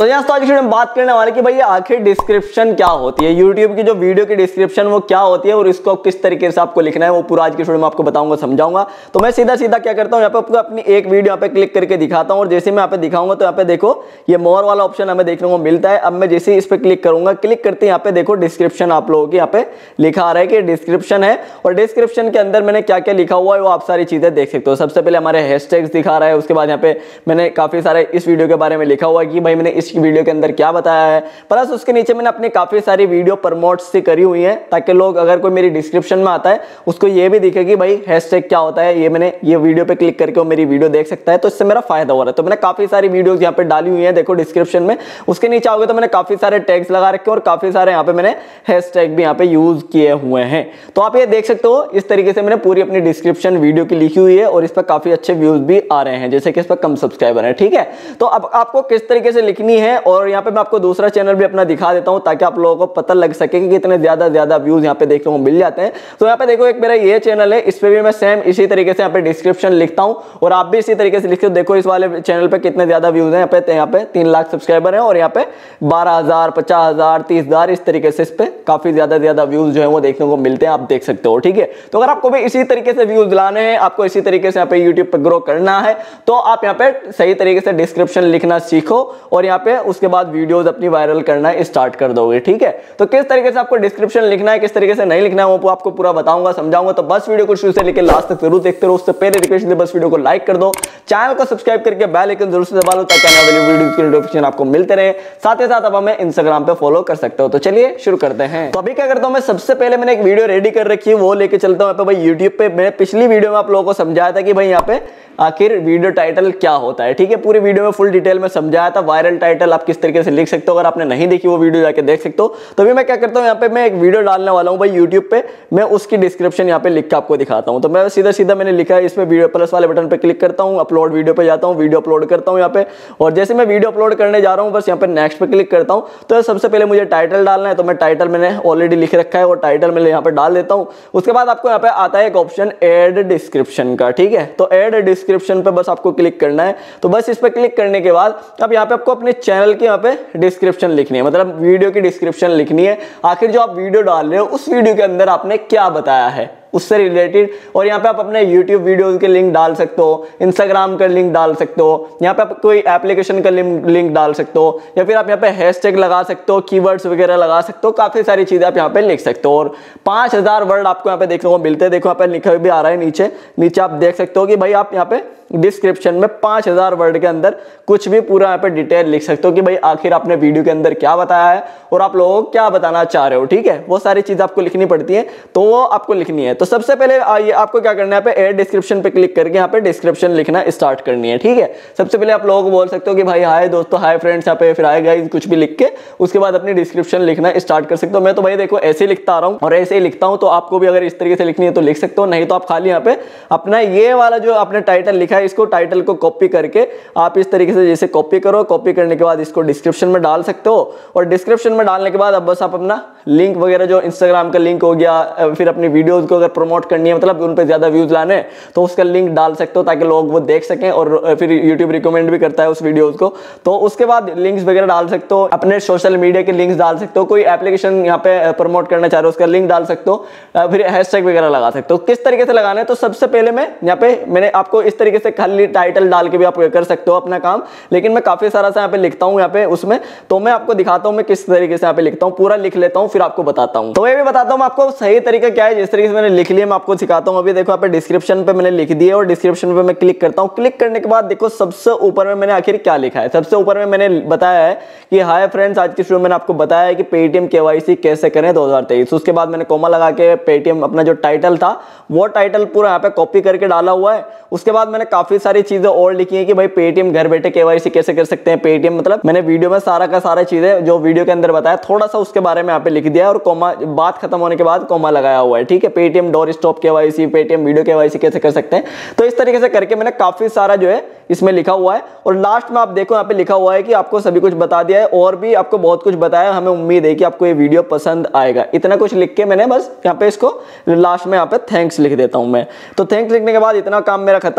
तो यहाँ आज की हम बात करने वाले कि भाई आखिर डिस्क्रिप्शन क्या होती है, यूट्यूब की जो वीडियो की डिस्क्रिप्शन वो क्या होती है और इसको किस तरीके से आपको लिखना है वो पूरा आज की वीडियो में आपको बताऊंगा, समझाऊंगा। तो मैं सीधा सीधा क्या करता हूँ, यहाँ पे आपको अपनी एक वीडियो यहाँ पे क्लिक करके दिखाता हूँ और जैसे मैं यहाँ पे दिखाऊंगा तो यहाँ पे देखो ये मोर वाला ऑप्शन हमें देखने को मिलता है। अब मैं जैसे इस पे क्लिक करूंगा, क्लिक करते यहाँ पे देखो डिस्क्रिप्शन आप लोगों की यहाँ पे लिखा आ रहा है कि डिस्क्रिप्शन है और डिस्क्रिप्शन के अंदर मैंने क्या क्या लिखा हुआ है वो आप सारी चीजें देख सकते हो। सबसे पहले हमारे हैशटैग्स दिखा रहा है, उसके बाद यहाँ पे मैंने काफी सारे इस वीडियो के बारे में लिखा हुआ है कि भाई मैंने इस वीडियो के अंदर क्या बताया है, प्लस उसके नीचे मैंने अपनी काफी सारी वीडियो प्रमोट से करी हुई है ताकि लोग अगर कोई मेरी डिस्क्रिप्शन में आता है उसको ये भी दिखे कि भाई हैशटैग क्या होता है, ये मैंने ये वीडियो पे क्लिक करके वो मेरी वीडियो देख सकता है, तो इससे मेरा फायदा हो रहा है। तो मैंने काफी सारी वीडियोस यहाँ पे डाली हुई है, देखो डिस्क्रिप्शन में। उसके नीचे आओगे तो मैंने काफी सारे टैग्स लगा रखे और काफी सारे यहाँ पे मैंने हैशटैग भी यहाँ पे यूज किए हुए हैं। तो आप ये देख सकते हो इस तरीके से मैंने पूरी अपनी डिस्क्रिप्शन वीडियो की लिखी हुई है और इस पर काफी अच्छे व्यूज भी आ रहे हैं, जैसे कि इस पर कम सब्सक्राइबर है। ठीक है, तो अब आपको किस तरीके से लिखनी है और यहाँ पे मैं आपको दूसरा चैनल भी अपना दिखा देता हूं ताकि आप लोगों को पता लग सके कि कितने ज्यादा व्यूज यहाँ पे देखने को मिल जाते हैं। तो यहाँ पे देखो एक मेरा ये चैनल है, इस पे भी मैं सेम इसी तरीके से यहाँ पे डिस्क्रिप्शन लिखता हूं और आप भी इसी तरीके से लिखते हो। देखो इस वाले चैनल पे कितने ज्यादा व्यूज हैं, यहाँ पे 3 लाख सब्सक्राइबर हैं और यहाँ पे 12,000, 50,000, 30,000 इस तरीके से इस पे काफी ज्यादा व्यूज जो है वो देखने को मिलते हैं, आप देख सकते हो। ठीक है, तो अगर आपको भी इसी तरीके से व्यूज लाने हैं, आपको इसी तरीके से यहाँ पे यूट्यूब पे ग्रो करना है तो आप यहाँ पे सही तरीके से डिस्क्रिप्शन लिखना सीखो और यहाँ पे उसके बाद वीडियोस अपनी वायरल करना स्टार्ट कर दोगे। ठीक है, तो किस तरीके से आपको डिस्क्रिप्शन लिखना है, किस तरीके से नहीं लिखना है वो आपको पूरा बताऊंगा, समझाऊंगा। तो बस वीडियो को शुरू से लेकर लास्ट तक जरूर देखते रहो। उससे पहले रिक्वेस्ट है बस वीडियो को लाइक कर दो, चैनल को सब्सक्राइब करके बेल आइकन जरूर से दबा लो ताकि आने वाली वीडियो की नोटिफिकेशन आपको मिलते रहे। साथ ही साथ अब हमें इंस्टाग्राम पे फॉलो कर सकते हो। तो चलिए शुरू करते हैं। तो अभी क्या करता हूं मैं, सबसे पहले मैंने एक वीडियो रेडी कर रखी है वो लेके चलता हूं भाई यूट्यूब पे। मैंने पिछली वीडियो में आप लोगों को समझाया था कि भाई यहाँ पे आखिर वीडियो टाइटल क्या होता है। ठीक है, पूरी वीडियो में फुल डिटेल में समझाया था वायरल टाइटल आप किस तरीके से लिख सकते हो। अगर आपने नहीं देखी वो वीडियो जाके देख सकते हो। तो अभी मैं क्या करता हूं, यहाँ पे मैं एक वीडियो डालने वाला हूं भाई यूट्यूब पे, मैं उसकी डिस्क्रिप्शन यहाँ पे लिख के आपको दिखाता हूं। तो मैं सीधा मैंने लिखा है इसमें वीडियो प्लस वाले बटन पे क्लिक करता हूं, अपलोड वीडियो पे जाता हूं, वीडियो अपलोड करता हूं यहाँ पे और जैसे मैं वीडियो अपलोड करने जा रहा हूं बस यहाँ पे नेक्स्ट पे क्लिक करता हूं। तो सबसे पहले मुझे टाइटल डालना है, तो मैं टाइटल मैंने ऑलरेडी लिख रखा है और टाइटल मैं यहाँ पे डाल देता हूँ। उसके बाद आपको यहाँ पे आता है एक ऑप्शन ऐड डिस्क्रिप्शन का। ठीक है, तो ऐड डिस्क्रिप्शन पे बस आपको क्लिक करना है। तो बस इस पे क्लिक करने के बाद अब यहाँ पे आपको अपने चैनल की यहाँ पे डिस्क्रिप्शन लिखनी है, मतलब वीडियो की डिस्क्रिप्शन लिखनी है। आखिर जो आप वीडियो डाल रहे हो उस वीडियो के अंदर आपने क्या बताया है उससे रिलेटेड, और यहाँ पे आप अपने YouTube वीडियोस के लिंक डाल सकते हो, Instagram का लिंक डाल सकते हो, यहाँ पे आप कोई एप्लीकेशन का लिंक डाल सकते हो, या फिर आप यहाँ पे हैशटैग लगा सकते हो, कीवर्ड्स वगैरह लगा सकते हो, काफी सारी चीजें आप यहाँ पे लिख सकते हो। और 5,000 वर्ड आपको यहाँ पे देखने को मिलते हैं। देखो यहाँ पे लिखा भी आ रहा है नीचे आप देख सकते हो कि भाई आप यहाँ पे डिस्क्रिप्शन में 5,000 वर्ड के अंदर कुछ भी पूरा यहाँ पे डिटेल लिख सकते हो कि भाई आखिर आपने वीडियो के अंदर क्या बताया है और आप लोगों को क्या बताना चाह रहे हो। ठीक है, वो सारी चीज आपको लिखनी पड़ती है, तो वो आपको लिखनी है। तो सबसे पहले आपको क्या करना है, ऐड डिस्क्रिप्शन पे क्लिक करके यहाँ पे डिस्क्रिप्शन लिखना स्टार्ट करनी है। ठीक है, सबसे पहले आप लोगों को बोल सकते हो कि भाई हाय दोस्तों, हाय फ्रेंड्स, यहाँ पे फिर हाय गाइस कुछ भी लिख के उसके बाद अपनी डिस्क्रिप्शन लिखना स्टार्ट कर सकते हो। मैं तो भाई देखो ऐसे ही लिखता आ रहा हूँ और ऐसे ही लिखता हूँ, तो आपको भी अगर इस तरीके से लिखनी है तो लिख सकते हो, नहीं तो आप खाली यहाँ पे अपना ये वाला जो आपने टाइटल लिखा है इसको टाइटल को कॉपी करके आप इस तरीके से जैसे कॉपी करो, कॉपी करने के बाद इसको डिस्क्रिप्शन में डाल सकते हो और डिस्क्रिप्शन में डालने के बाद अब बस आप अपना लिंक वगैरह जो इंस्टाग्राम का लिंक हो गया, फिर अपनी वीडियोस को अगर प्रमोट करनी है, मतलब उन पे ज्यादा व्यूज लाने हैं तो उसका लिंक डाल सकते हो ताकि लोग वो देख सकें और फिर यूट्यूब रिकमेंड भी करता है उस वीडियोस को। तो उसके बाद लिंक्स वगैरह डाल सकते हो, अपने सोशल मीडिया के लिंक्स डाल सकते हो, कोई एप्लीकेशन यहाँ पे प्रमोट करना चाह रहे हो उसका लिंक डाल सकते हो, फिर हैशटैग वगैरह लगा सकते हो। किस तरीके से लगाना है, तो सबसे पहले मैं यहाँ पे मैंने आपको इस तरीके से खाली टाइटल डाल के भी आप कर सकते हो अपना काम, लेकिन मैं काफी सारा सा यहाँ पे लिखता हूँ यहाँ पे उसमें, तो मैं आपको दिखाता हूँ मैं किस तरीके से यहाँ पे लिखता हूँ, पूरा लिख लेता हूँ फिर आपको बताता हूँ। तो ये भी बताता हूँ आपको सही तरीका क्या है, जिस तरीके से मैंने लिख लिया मैं आपको सिखाता हूँ। अभी देखो यहाँ पे डिस्क्रिप्शन पे मैंने लिख दिया और डिस्क्रिप्शन पे मैं क्लिक करता हूँ। क्लिक करने के बाद देखो सबसे ऊपर में मैंने आखिर क्या लिखा है, सबसे ऊपर में मैंने बताया है कि हाय फ्रेंड्स, आज की वीडियो में मैंने आपको बताया है कि पेटीएम KYC कैसे करें 2023। उसके बाद मैंने कोमा लगा के पेटीएम अपना जो टाइटल था वो टाइटल पूरा यहाँ पे कॉपी करके डाला हुआ है। उसके बाद मैंने काफी सारी चीजें और लिखी है कि भाई पेटीएम घर बैठे KYC कैसे कर सकते हैं। पेटीएम मतलब मैंने वीडियो में सारा का सारा चीजें जो वीडियो के अंदर बताया थोड़ा सा उसके बारे में यहाँ पे लिख दिया और कोमा बात खत्म होने के बाद कोमा लगाया हुआ है। ठीक है, Paytm doorstep KYC, Paytm video KYC कैसे कर सकते हैं। तो इस तरीके से करके मैंने काफी सारा जो है इसमें लिखा हुआ है और लास्ट में आप देखो यहाँ पे लिखा हुआ है कि आपको सभी कुछ बता दिया है और भी आपको बहुत कुछ बताया। हमें उम्मीद है कि आपको ये वीडियो पसंद आएगा। इतना कुछ लिख के मैंने बस यहाँ पे इसको लास्ट में यहाँ पे थैंक्स लिख देता हूँ मैं। तो थैंक्स लिखने के बाद इतना काम मेरा खत्म। उसके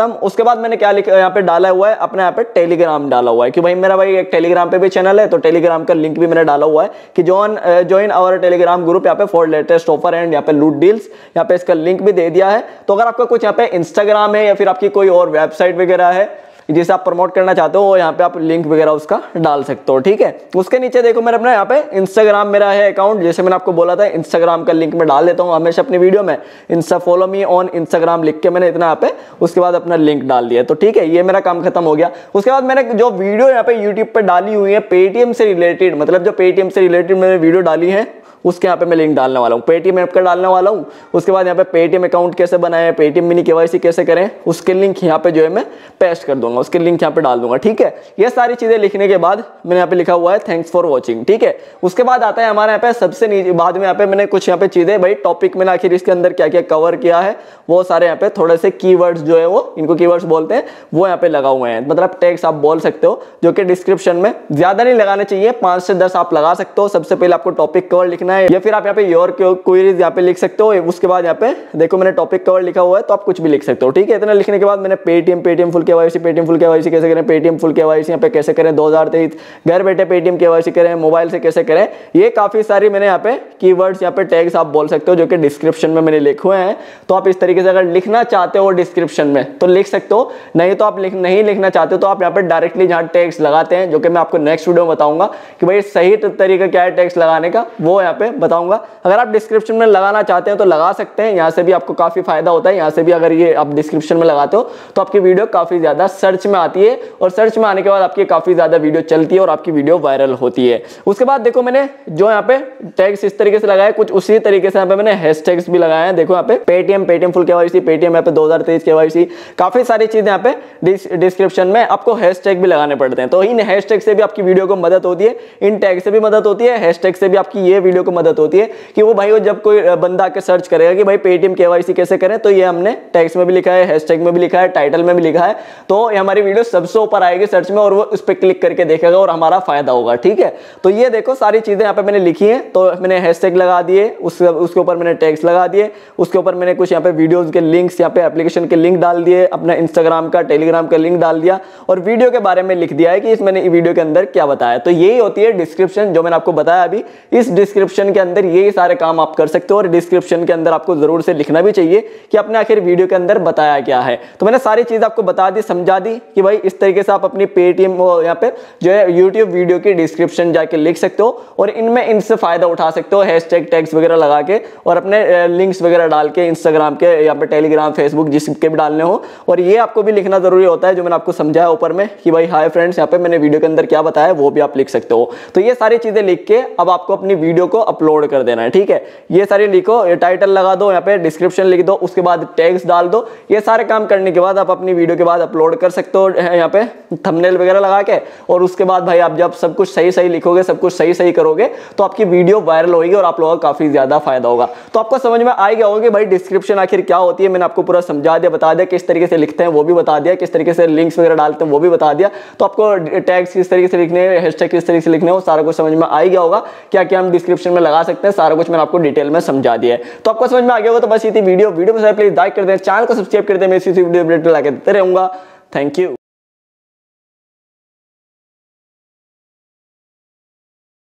बाद मैंने क्या लिखा यहाँ पे डाला हुआ है, अपने यहाँ पे टेलीग्राम डाला हुआ है कि भाई मेरा भाई एक टेलीग्राम पे भी चैनल है, तो टेलीग्राम का लिंक भी मैंने डाला हुआ है कि ज्वाइन आवर टेलीग्राम ग्रुप यहाँ पे फॉर लेटेस्ट ऑफर एंड यहाँ पे लूट डील्स, यहाँ पे इसका लिंक भी दे दिया है। तो अगर आपका कुछ यहाँ पे इंस्टाग्राम है या फिर आपकी कोई और वेबसाइट वगैरह है जिसे आप प्रमोट करना चाहते हो, यहाँ पे आप लिंक वगैरह उसका डाल सकते हो, ठीक है। उसके नीचे देखो मेरा अपना यहाँ पे इंस्टाग्राम मेरा है अकाउंट, जैसे मैंने आपको बोला था इंस्टाग्राम का लिंक मैं डाल देता हूँ हमेशा अपनी वीडियो में, Insta follow me on Instagram लिख के मैंने इतना यहाँ पे उसके बाद अपना लिंक डाल दिया, तो ठीक है, ये मेरा काम खत्म हो गया। उसके बाद मैंने जो वीडियो यहाँ पे यूट्यूब पे डाली हुई है पेटीएम से रिलेटेड, मतलब जो पेटीएम से रिलेटेड मैंने वीडियो डाली है उसके यहाँ पे मैं लिंक डालने वाला हूँ, पेटीएम ऐप का डालने वाला हूँ। उसके बाद यहाँ पे पेटीएम अकाउंट कैसे बनाए, पेटीएम मिनी केवाईसी कैसे करें, उसके लिंक यहाँ पे जो है मैं पेस्ट कर दूंगा, उसके लिंक यहाँ पे डाल दूंगा, ठीक है। ये सारी चीजें लिखने के बाद मैंने यहाँ पे लिखा हुआ है थैंक्स फॉर वॉचिंग, ठीक है। उसके बाद आता है हमारे यहाँ पे सबसे नीचे, बाद में यहाँ पे मैंने कुछ यहाँ पे चीजें भाई टॉपिक मैंने आखिर इसके अंदर क्या क्या कवर किया है वो सारे यहाँ पे थोड़े से कीवर्ड्स जो है वो, इनको कीवर्ड्स बोलते हैं, वो यहाँ पे लगा हुए हैं, मतलब टैग्स आप बोल सकते हो, जो कि डिस्क्रिप्शन में ज्यादा नहीं लगाने चाहिए, 5 से 10 आप लगा सकते हो। सबसे पहले आपको टॉपिक कवर लिखना है या फिर आप यहाँ पे योर क्वेरीज यहाँ पे लिख सकते हो। उसके बाद यहाँ पे देखो मैंने टॉपिक कवर लिखा हुआ है, तो आप कुछ भी लिख सकते हो, ठीक है। इतना लिखने के बाद मैंने पेटीएम फुल केवाईसी कैसे करें, पेटीएम फुल केवाईसी यहाँ पे कैसे करें 2023, घर बैठे पेटीएम केवाईसी करें, मोबाइल से कैसे करें, ये काफी सारी मैंने यहाँ पे कीवर्ड्स यहाँ पे टैग्स आप बोल सकते हो जो कि डिस्क्रिप्शन में मैंने लिखे हुए हैं। तो आप इस तरीके से अगर लिखना चाहते हो डिस्क्रिप्शन में तो लिख सकते हो, नहीं तो आप नहीं लिखना चाहते हो तो आप यहाँ पे डायरेक्टली जहाँ टैग्स लगाते हैं, जो कि मैं आपको नेक्स्ट वीडियो में बताऊंगा कि भाई सही तरीका क्या है टैग्स लगाने का, वो यहाँ पे बताऊंगा। अगर आप डिस्क्रिप्शन में लगाना चाहते हैं तो लगा सकते हैं, यहाँ से भी आपको काफी फायदा होता है। यहाँ से भी अगर ये आप डिस्क्रिप्शन में लगाते हो तो आपकी वीडियो काफी ज्यादा सर्च में आती है, और सर्च में आने के बाद आपकी काफी ज्यादा वीडियो चलती है और आपकी वीडियो वायरल होती है। उसके बाद देखो मैंने जो यहाँ पे टैग्स इस तरीके से लगाया, कुछ उसी तरीके से यहाँ पे मैंने हैशटैग्स भी लगाए हैं। देखो यहाँ पे पेटीएम फुल केवाईसी, पेटीएम यहाँ पे 2023 केवाईसी, काफी सारी चीजें यहाँ पे डिस्क्रिप्शन में आपको हैशटैग भी लगाने पड़ते हैं। तो इन हैशटैग से भी आपकी वीडियो को मदद होती है, इन टैग से भी मदद होती है, हैशटैग से भी आपकी ये वीडियो को मदद होती है कि वो भाई वो जब कोई बंदा आके सर्च करेगा कि भाई पेटीएम केवाईसी कैसे करें, तो ये हमने टैग्स में भी लिखा है, हैशटैग में भी लिखा है, टाइटल में भी लिखा है, तो ये हमारी वीडियो सबसे ऊपर आएगी सर्च में और वो उस पर क्लिक करके देखेगा और हमारा फायदा होगा, ठीक है। तो ये देखो सारी चीजें यहाँ पे मैंने लिखी है, तो मैंने हैशटैग लगा दिए, उसके ऊपर मैंने टैग्स लगा दिए, उसके ऊपर मैंने कुछ यहाँ पे वीडियोस के लिंक्स, यहाँ पे एप्लीकेशन के लिंक डाल दिए, अपना इंस्टाग्राम का टेलीग्राम का लिंक डाल दिया, और वीडियो के बारे में लिख दिया है कि इस मैंने वीडियो के अंदर क्या बताया। तो यही होती है डिस्क्रिप्शन, जो मैंने आपको बताया अभी। इस डिस्क्रिप्शन के अंदर यही सारे काम आप कर सकते हो, और डिस्क्रिप्शन के अंदर आपको जरूर से लिखना भी चाहिए कि अपने आखिर वीडियो के अंदर बताया क्या है। तो मैंने सारी चीज आपको बता दी, समझा दी कि भाई इस तरीके से आप अपनी पेटीएम यहाँ पे जो है यूट्यूब वीडियो की डिस्क्रिप्शन जाके लिख सकते हो, और इनमें इनसे फायदा उठा सकते हो, हैशटैग टैग्स वगैरह लगा के और अपने लिंक्स वगैरह डाल के, इंस्टाग्राम के यहाँ पे टेलीग्राम फेसबुक जिसके भी डालने हो। और ये आपको भी लिखना जरूरी होता है, जो मैंने आपको समझाया ऊपर में कि भाई हाय फ्रेंड्स, यहाँ पे मैंने वीडियो के अंदर क्या बताया वो भी आप लिख सकते हो। तो ये सारी चीजें लिख के अब आपको अपनी वीडियो को अपलोड कर देना है, ठीक है। ये सारी लिखो, टाइटल लगा दो, यहाँ पे डिस्क्रिप्शन लिख दो, उसके बाद टैग्स डाल दो। ये सारे काम करने के बाद आप अपनी वीडियो के बाद अपलोड कर सकते हो यहाँ पे थंबनेल वगैरह लगा के, और उसके बाद भाई आप जब सब कुछ सही सही लिखोगे, सब कुछ सही सही करोगे, तो आपकी वीडियो वायरल होगी और आप लोगों का काफी ज्यादा फायदा होगा। तो आपको समझ में आ गया होगा कि भाई डिस्क्रिप्शन आखिर क्या होती है। मैंने आपको पूरा समझा दिया, बता दिया किस तरीके से लिखते हैं वो भी बता दिया, किस तरीके से लिंक्स वगैरह डालते हैं वो भी बता दिया। तो आपको टैग्स किस तरीके से लिखने हैं, हैशटैग किस तरीके से लिखने हैं, वो सारा कुछ समझ में आ गया होगा। क्या क्या हम डिस्क्रिप्शन में लगा सकते हैं, सारा कुछ मैंने आपको डिटेल में समझा दिया है। तो आपको समझ में आ गया होगा। तो बस ये थी वीडियो में प्लीज लाइक कर दें, चैनल को सब्सक्राइब कर दें, मैं इसी वीडियो अपडेट ला के देते रहूंगा। Thank you.